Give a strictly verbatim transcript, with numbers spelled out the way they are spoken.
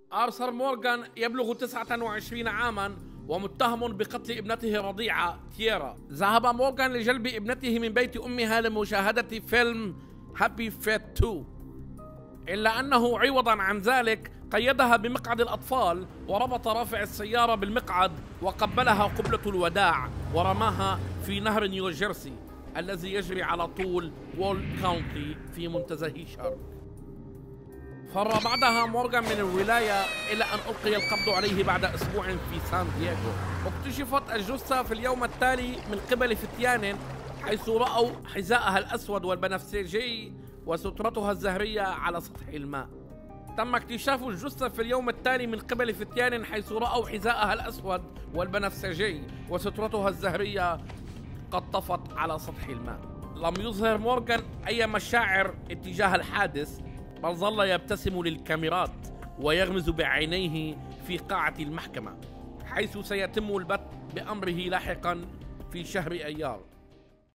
آرثر مورغان يبلغ تسعة وعشرين عاما ومتهم بقتل ابنته الرضيعة تيارا. ذهب مورغان لجلب ابنته من بيت أمها لمشاهدة فيلم هابي فيت تو، إلا أنه عوضا عن ذلك قيدها بمقعد الأطفال وربط رافع السيارة بالمقعد وقبلها قبلة الوداع ورماها في نهر نيوجيرسي الذي يجري على طول وول كاونتي في منتزه شارك. فر بعدها مورغان من الولاية إلى أن ألقي القبض عليه بعد أسبوع في سان دييغو. اكتشفت الجثة في اليوم التالي من قبل فتيان حيث رأوا حذاءها الأسود والبنفسجي وسترتها الزهرية على سطح الماء. تم اكتشاف الجثة في اليوم التالي من قبل فتيان حيث رأوا حذاءها الأسود والبنفسجي وسترتها الزهرية قد طفت على سطح الماء. لم يظهر مورغان أي مشاعر اتجاه الحادث، بل ظل يبتسم للكاميرات ويغمز بعينيه في قاعة المحكمة، حيث سيتم البت بأمره لاحقا في شهر أيار.